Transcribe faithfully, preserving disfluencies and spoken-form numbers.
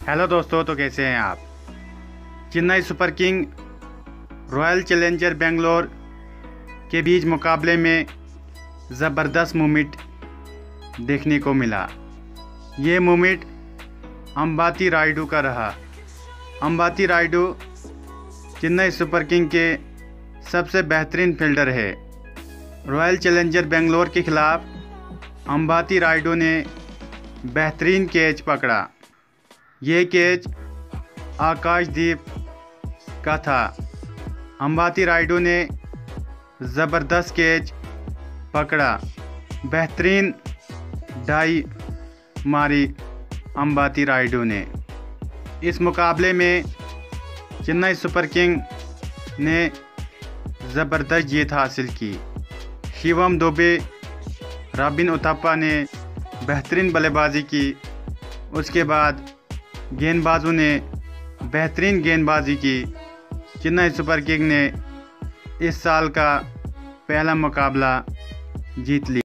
Hello दोस्तों, तो कैसे हैं आप। Chennai super king royal challenger Bangalore के बीच मुकाबले में ज़बरदस्त मूवमेंट देखने को मिला। ये मूवमेंट अंबाती रायडू का रहा। अंबाती रायडू चेन्नई सुपर किंग के सबसे बेहतरीन फील्डर है। रॉयल चैलेंजर बेंगलोर के खिलाफ अंबाती रायडू ने बेहतरीन कैच पकड़ा। ये कैच आकाशदीप का था। अंबाती रायडू ने ज़बरदस्त कैच पकड़ा, बेहतरीन डाई मारी अंबाती रायडू ने। इस मुकाबले में चेन्नई सुपर किंग ने ज़बरदस्त जीत हासिल की। शिवम दुबे, रॉबिन उथप्पा ने बेहतरीन बल्लेबाजी की। उसके बाद गेंदबाजों ने बेहतरीन गेंदबाजी की। चेन्नई सुपर किंग ने इस साल का पहला मुकाबला जीत लिया।